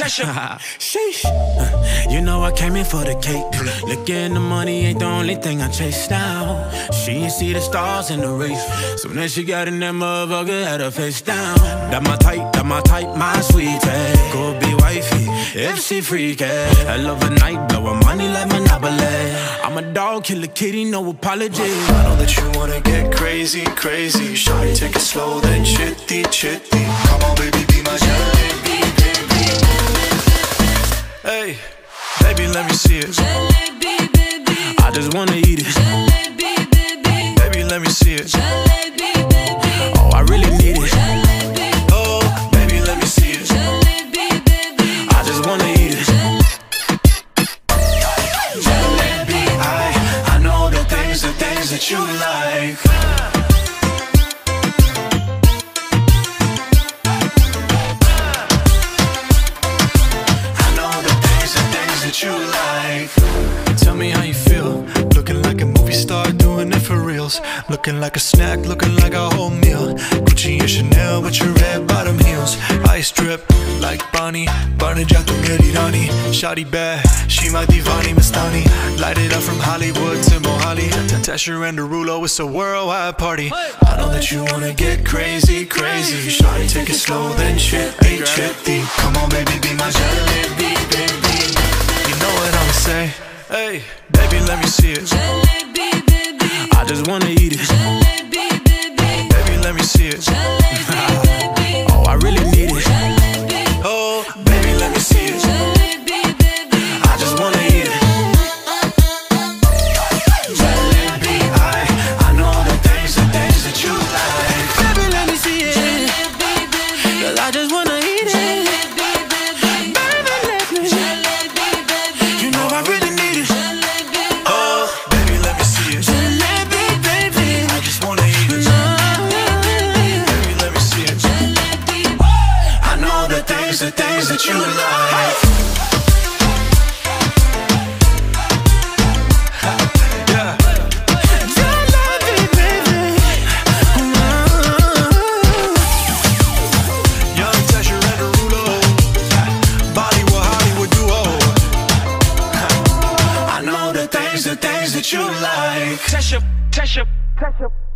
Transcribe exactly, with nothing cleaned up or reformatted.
Sheesh. You know I came in for the cake. Looking the money ain't the only thing I chase now. She ain't see the stars in the race. Soon as she got in that motherfucker, had her face down. That my type, that my type, my sweetie. Go be wifey if she freaky. I love a night, blowin' money like Monopoly. I'm a dog, kill a kitty, no apology. I know that you wanna get crazy, crazy. Shawty, take it slow, then chitty, chitty. Come on, baby, be my jalebi, baby. Hey, baby, let me see it. Jalebi, baby. I just wanna eat it. Jalebi, baby. Baby, let me see it. Jalebi, baby. Oh, I really need it. Jalebi. Oh, baby, let me see it. Jalebi, baby. I just wanna eat it. Jalebi, I, I know the things, the things that you like. You like. Tell me how you feel. Looking like a movie star, doing it for reals. Looking like a snack, looking like a whole meal. Gucci and Chanel with your red bottom heels. Ice drip like Bonnie, Barney Jack to Merirani. Shawty bad, she my divani Mastani. Light it up from Hollywood to Mohali. Tesher and Derulo, it's a worldwide party. I know that you wanna get crazy, crazy. Shawty, take it slow, then chitty, chitty. Come on, baby, be my jalebi, baby. You know what I'ma say? Hey, baby, let me see it. Jalebi, baby. I just wanna eat it. Jalebi, baby. Baby, let me see it. Jalebi, baby. Oh, I really need it. Jalebi. Oh, baby, let me see it. Jalebi, baby. I just wanna eat it. Jalebi, I, I know the things, the things that you like. Baby, let me see it. Jalebi, baby. Cause I just wanna eat it. Jalebi, baby. Baby, let me. Jalebi, baby. You know I really need it. Jalebi. Oh, baby, let me see it. Jalebi, baby. I just wanna eat it. Baby, let me see it. I know the things, the things that you like. Yeah. Jalebi, baby. Young Tesher and Derulo, Bollywood, Hollywood duo. I know the things, the things that you like. Tesher, Tesher, Tesher.